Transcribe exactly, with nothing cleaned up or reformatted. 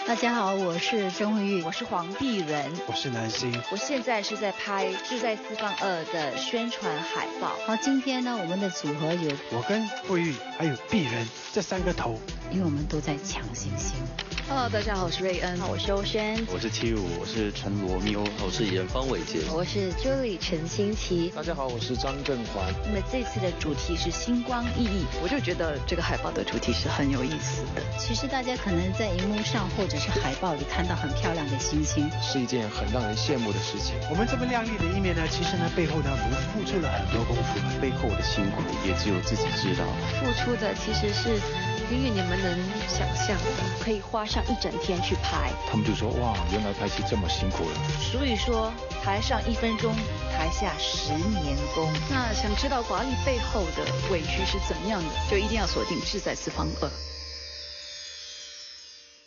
大家好，我是曾慧玉， 我是黄碧人， 我是南星。 我现在是在拍《志在四方二》的宣传海报。 好，今天呢，我们的组合有我跟慧玉还有碧人这三个头， 因为我们都在抢星星。 Hello， 大家好，我是瑞恩， 我是欧萱， 我是七五，我是陈罗密欧， 我是严方伟杰， 我是 Julie 陈欣琪。 大家好，我是张振环。 那么这次的主题是星光熠熠，我就觉得这个海报的主题是很有意思的。 其实大家可能在荧幕上或者是海报里看到很漂亮的星星， 是一件很让人羡慕的事情。 我们这么亮丽的一面呢，其实呢背后呢我们付出了很多功夫， 背后的辛苦也只有自己知道。 付出的其实是因为你们能想象的，可以花上一整天去拍。 他们就说哇，原来拍戏这么辛苦了。 俗语说，台上一分钟，台下十年功。那想知道华丽背后的委屈是怎么样的，就一定要锁定《志在四方二》。